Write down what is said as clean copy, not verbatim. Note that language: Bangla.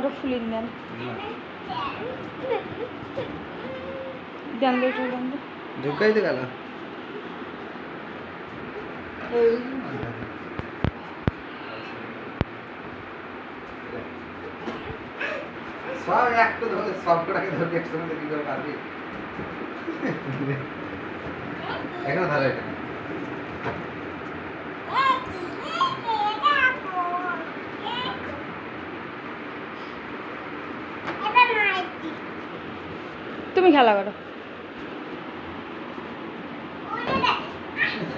আরো ফুলিন দেন দেন দেখো দেন ঢুকাইতে গেল সব একটু ধরে সব কটাকে ধরে একসঙ্গে কি করে পারবি এখানে ধরে এটা তুমি খেলা করো